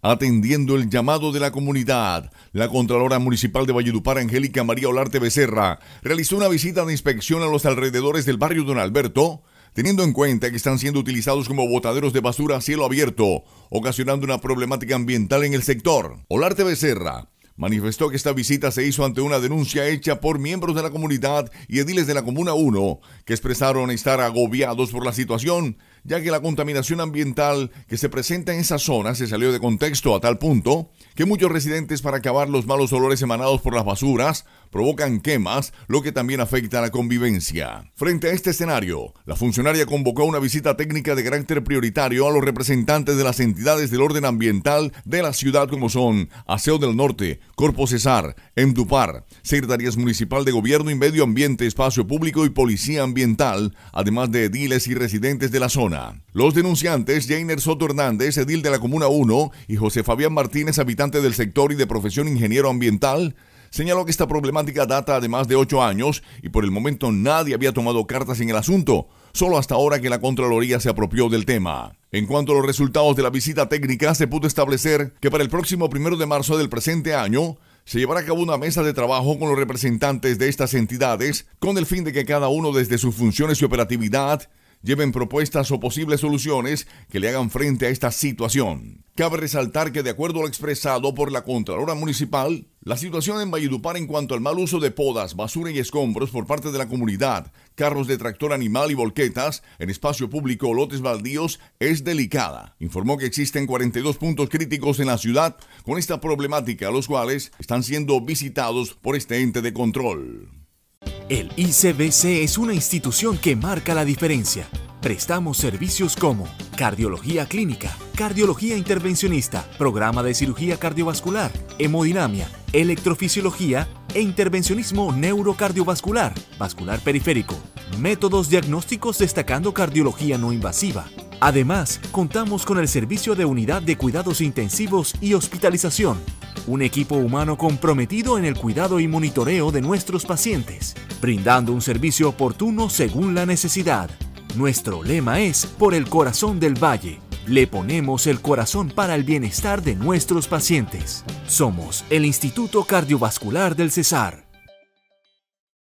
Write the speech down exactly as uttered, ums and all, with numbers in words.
Atendiendo el llamado de la comunidad, la Contralora Municipal de Valledupar, Angélica María Olarte Becerra, realizó una visita de inspección a los alrededores del barrio Don Alberto, teniendo en cuenta que están siendo utilizados como botaderos de basura a cielo abierto, ocasionando una problemática ambiental en el sector. Olarte Becerra manifestó que esta visita se hizo ante una denuncia hecha por miembros de la comunidad y ediles de la Comuna uno, que expresaron estar agobiados por la situación, ya que la contaminación ambiental que se presenta en esa zona se salió de contexto a tal punto que muchos residentes, para acabar los malos olores emanados por las basuras, provocan quemas, lo que también afecta a la convivencia. Frente a este escenario, la funcionaria convocó una visita técnica de carácter prioritario a los representantes de las entidades del orden ambiental de la ciudad, como son Aseo del Norte, Corpo Cesar, Emdupar, Secretarías Municipal de Gobierno y Medio Ambiente, Espacio Público y Policía Ambiental, además de ediles y residentes de la zona. Los denunciantes, Jainer Soto Hernández, edil de la Comuna uno, y José Fabián Martínez, habitante del sector y de profesión ingeniero ambiental, señaló que esta problemática data de más de ocho años y por el momento nadie había tomado cartas en el asunto, solo hasta ahora que la Contraloría se apropió del tema. En cuanto a los resultados de la visita técnica, se pudo establecer que para el próximo primero de marzo del presente año se llevará a cabo una mesa de trabajo con los representantes de estas entidades, con el fin de que cada uno, desde sus funciones y operatividad, lleven propuestas o posibles soluciones que le hagan frente a esta situación. Cabe resaltar que, de acuerdo a lo expresado por la Contralora Municipal, la situación en Valledupar en cuanto al mal uso de podas, basura y escombros por parte de la comunidad, carros de tractor animal y volquetas en espacio público o lotes baldíos es delicada. Informó que existen cuarenta y dos puntos críticos en la ciudad con esta problemática, los cuales están siendo visitados por este ente de control. El I C B C es una institución que marca la diferencia. Prestamos servicios como cardiología clínica, cardiología intervencionista, programa de cirugía cardiovascular, hemodinamia, electrofisiología e intervencionismo neurocardiovascular, vascular periférico, métodos diagnósticos destacando cardiología no invasiva. Además, contamos con el servicio de unidad de cuidados intensivos y hospitalización, un equipo humano comprometido en el cuidado y monitoreo de nuestros pacientes, brindando un servicio oportuno según la necesidad. Nuestro lema es: por el corazón del valle. Le ponemos el corazón para el bienestar de nuestros pacientes. Somos el Instituto Cardiovascular del Cesar.